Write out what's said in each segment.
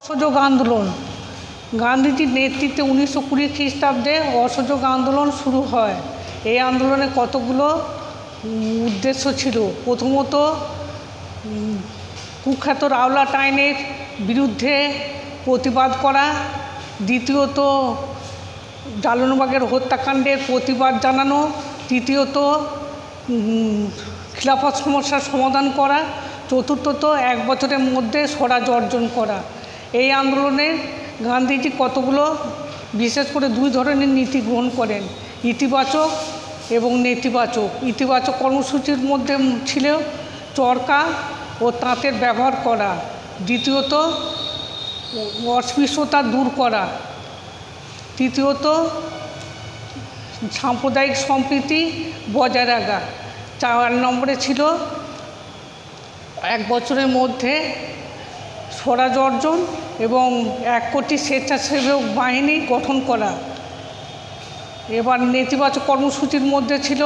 অসহযোগ আন্দোলন। গান্ধীজির নেতৃত্বে 1920 খ্রিস্টাব্দে অসহযোগ আন্দোলন শুরু হয়। এই আন্দোলনে কতগুলো উদ্দেশ্য ছিল। প্রথমত, কুখ্যাত রাওলাট আইনের বিরুদ্ধে প্রতিবাদ করা। দ্বিতীয়ত, জালিয়ানবাগের হত্যাকাণ্ডের প্রতিবাদ জানানো। তৃতীয়ত, খিলাফত সমস্যার সমাধান করা। চতুর্থত, 1 বছরের মধ্যে স্বরাজ অর্জন করা। এই আন্দোলনে গান্ধীজি কতগুলো বিশেষ করে 2 ধরনের নীতি গ্রহণ করেন, ইতিবাচক এবং নেতিবাচক। ইতিবাচক কর্মসূচির মধ্যে ছিল চরকা ও তাঁতের ব্যবহার করা। দ্বিতীয়ত, অস্পৃশ্যতা দূর করা। তৃতীয়ত, সাম্প্রদায়িক সম্প্রীতি বজায় রাখা। 4 নম্বরে ছিল 1 বছরের মধ্যে স্বরাজ অর্জন এবং 1 কোটি স্বেচ্ছাসেবক বাহিনী গঠন করা। এবার নেতিবাচক কর্মসূচির মধ্যে ছিল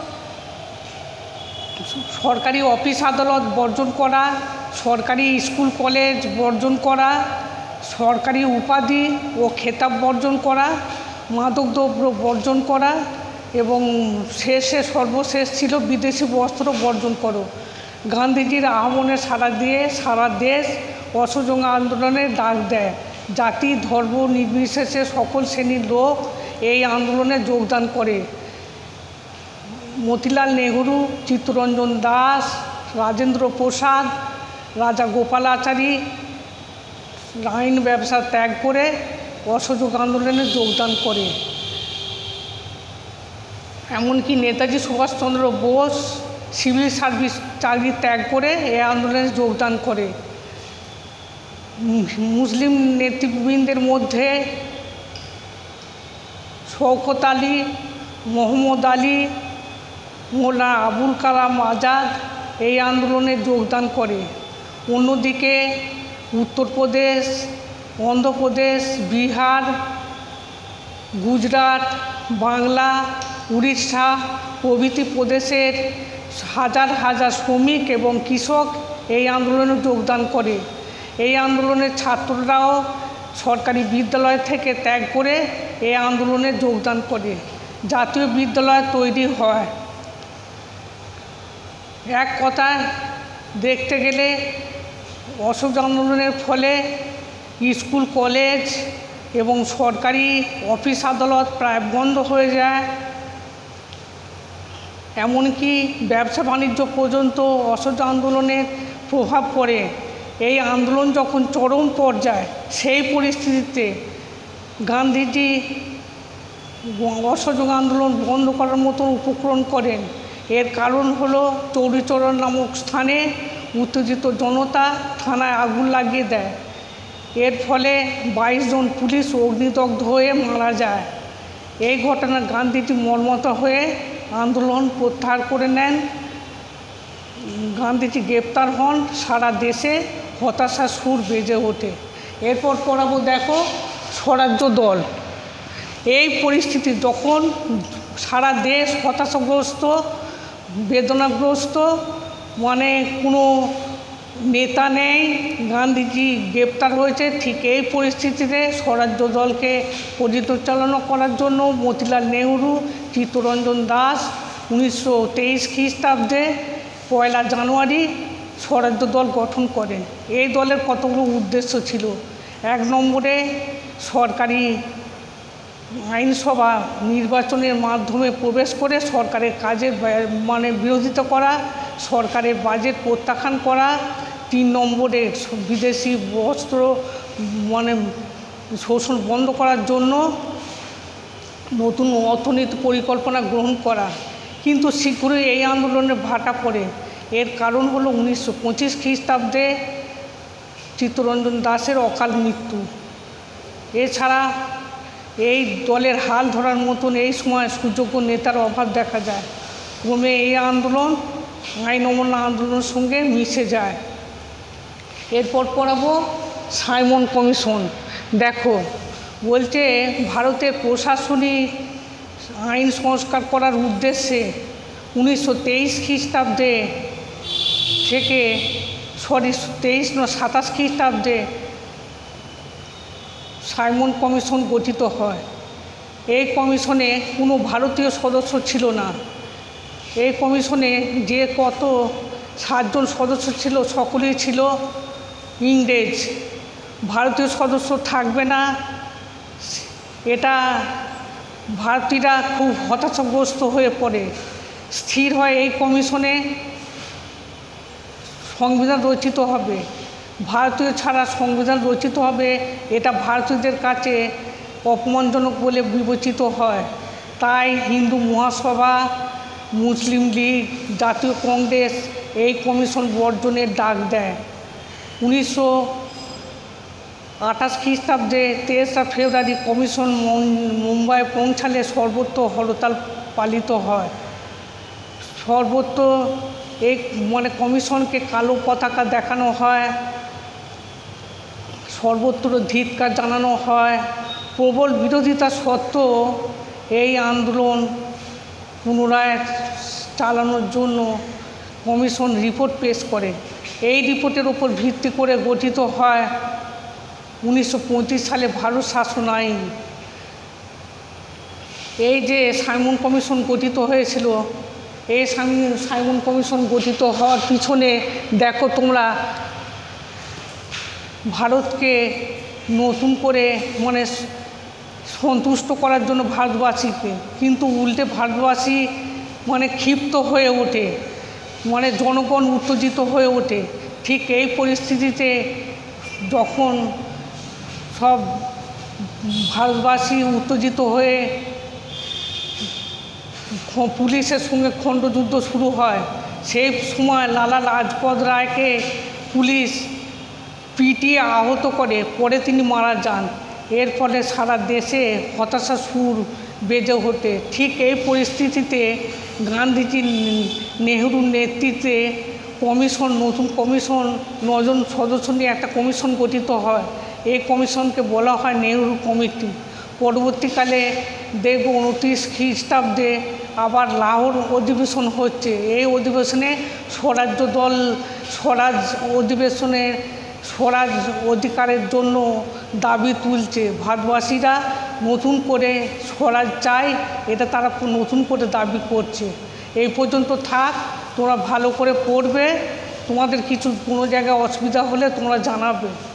সরকারি অফিস আদালত বর্জন করা, সরকারি স্কুল কলেজ বর্জন করা, সরকারি উপাধি ও খেতাব বর্জন করা, মাদকদ্রব্য বর্জন করা এবং সর্বশেষ ছিল বিদেশি বস্ত্র বর্জন করো। গান্ধীজির আহ্বানে সারা দেশ অসহযোগ আন্দোলনের ডাক দেয়। জাতি ধর্ম নির্বিশেষে সকল শ্রেণীর লোক এই আন্দোলনে যোগদান করে। মতিলাল নেহরু, চিত্তরঞ্জন দাস, রাজেন্দ্র প্রসাদ, রাজা গোপালাচারী আইন ব্যবসা ত্যাগ করে অসহযোগ আন্দোলনে যোগদান করে। এমনকি নেতাজি সুভাষচন্দ্র বোস সিভিল সার্ভিস চাকরি ত্যাগ করে এই আন্দোলনে যোগদান করে। মুসলিম নেতৃবৃন্দের মধ্যে শওকত আলী, মোহাম্মদ আলী, মোল্লা আবুল কালাম আজাদ এই আন্দোলনে যোগদান করে। অন্যদিকে উত্তরপ্রদেশ, অন্ধ্রপ্রদেশ, বিহার, গুজরাট, বাংলা, উড়িষ্যা প্রভৃতি প্রদেশের হাজার হাজার শ্রমিক এবং কৃষক এই আন্দোলনে যোগদান করে। এই আন্দোলনের ছাত্ররাও সরকারি বিদ্যালয় থেকে ত্যাগ করে এই আন্দোলনে যোগদান করে। জাতীয় বিদ্যালয় তৈরি হয়। এক কথায় দেখতে গেলে অসহযোগ আন্দোলনের ফলে স্কুল কলেজ এবং সরকারি অফিস আদালত প্রায় বন্ধ হয়ে যায়। এমনকি ব্যবসা বাণিজ্য পর্যন্ত অসহযোগ আন্দোলনের প্রভাব পড়ে। এই আন্দোলন যখন চরম পর্যায়ে, সেই পরিস্থিতিতে গান্ধীজি অসহযোগ আন্দোলন বন্ধ করার মতো উপক্রম করেন। এর কারণ হলো চৌরিচরণ নামক স্থানে উত্তেজিত জনতা থানায় আগুন লাগিয়ে দেয়। এর ফলে 22 জন পুলিশ অগ্নিদগ্ধ হয়ে মারা যায়। এই ঘটনায় গান্ধীজি মর্মাহত হয়ে আন্দোলন প্রত্যাহার করে নেন। গান্ধীজি গ্রেপ্তার হন। সারা দেশে হতাশার সুর বেজে ওঠে। এরপর পড়াবো, দেখো, স্বরাজ্য দল। এই পরিস্থিতি যখন সারা দেশ হতাশাগ্রস্ত, বেদনাগ্রস্ত, মানে কোনো নেতা নেই, গান্ধীজি গ্রেপ্তার হয়েছে, ঠিক এই পরিস্থিতিতে স্বরাজ্য দলকে পরিচালনা করার জন্য মতিলাল নেহরু, চিত্তরঞ্জন দাস 1923 খ্রিস্টাব্দে 1 জানুয়ারি স্বরাজ্য দল গঠন করেন। এই দলের কতগুলো উদ্দেশ্য ছিল। 1 নম্বরে সরকারি আইনসভা নির্বাচনের মাধ্যমে প্রবেশ করে সরকারের কাজের বিরোধিতা করা, সরকারের বাজেট প্রত্যাখ্যান করা। 3 নম্বরে বিদেশি বস্ত্র শোষণ বন্ধ করার জন্য নতুন অর্থনীতি পরিকল্পনা গ্রহণ করা। কিন্তু শীঘ্রই এই আন্দোলনে ভাটা পড়ে। এর কারণ হলো 1925 খ্রিস্টাব্দে চিত্তরঞ্জন দাসের অকাল মৃত্যু। এছাড়া এই দলের হাল ধরার মতন এই সময় সুযোগ্য নেতার অভাব দেখা যায়। ক্রমে এই আন্দোলন আইন অমান্য আন্দোলনের সঙ্গে মিশে যায়। এরপর পড়াবো সাইমন কমিশন। দেখো, বলছে ভারতের প্রশাসনিক আইন সংস্কার করার উদ্দেশ্যে 1923 খ্রিস্টাব্দে থেকে 27 খ্রিস্টাব্দে সাইমন কমিশন গঠিত হয়। এই কমিশনে কোনো ভারতীয় সদস্য ছিল না। এই কমিশনে যে কত 7 জন সদস্য ছিল সকলেই ছিল ইংরেজ। ভারতীয় সদস্য থাকবে না, এটা ভারতীয়রা খুব হতাশাগ্রস্ত হয়ে পড়ে। স্থির হয় এই কমিশনে সংবিধান রচিত হবে, ভারতীয় ছাড়া সংবিধান রচিত হবে। এটা ভারতীয়দের কাছে অপমানজনক বলে বিবেচিত হয়। তাই হিন্দু মহাসভা, মুসলিম লীগ, জাতীয় কংগ্রেস এই কমিশন বর্জনের ডাক দেয়। 1928 খ্রিস্টাব্দে 23 ফেব্রুয়ারি কমিশন মুম্বাই পৌঁছালে সর্বত্র হরতাল পালিত হয়। সর্বত্র এই কমিশনকে কালো পতাকা দেখানো হয়, সর্বত্র ধিক্কার জানানো হয়। প্রবল বিরোধিতা সত্ত্বেও এই আন্দোলন পুনরায় চালানোর জন্য কমিশন রিপোর্ট পেশ করে। এই রিপোর্টের উপর ভিত্তি করে গঠিত হয় 1935 সালে ভারত শাসন আইন। এই যে সাইমন কমিশন গঠিত হয়েছিল, এই সাইমন কমিশন গঠিত হওয়ার পিছনে দেখো তোমরা, ভারতকে নতুন করে সন্তুষ্ট করার জন্য ভারতবাসীকে, কিন্তু উল্টে ভারতবাসী ক্ষিপ্ত হয়ে ওঠে, জনগণ উত্তেজিত হয়ে ওঠে। ঠিক এই পরিস্থিতিতে যখন সব ভারতবাসী উত্তেজিত হয়ে পুলিশের সঙ্গে খণ্ডযুদ্ধ শুরু হয়, সেই সময় লালা লাজপত রায়কে পুলিশ পিটিয়ে আহত করে, পরে তিনি মারা যান। এর ফলে সারা দেশে হতাশার সুর বেজে ওঠে। ঠিক এই পরিস্থিতিতে গান্ধীজি নেহরুর নেতৃত্বে নতুন কমিশন 9 জন সদস্য নিয়ে একটা কমিশন গঠিত হয়। এই কমিশনকে বলা হয় নেহরু কমিটি। পরবর্তীকালে দেখব 29 খ্রিস্টাব্দে আবার লাহোর অধিবেশন হচ্ছে। এই অধিবেশনে স্বরাজ অধিকারের জন্য দাবি তুলছে। ভারতবাসীরা নতুন করে স্বরাজ চায়, এটা তারা নতুন করে দাবি করছে। এই পর্যন্ত থাক, তোমরা ভালো করে পড়বে। তোমাদের কোনো জায়গায় অসুবিধা হলে তোমরা জানাবে।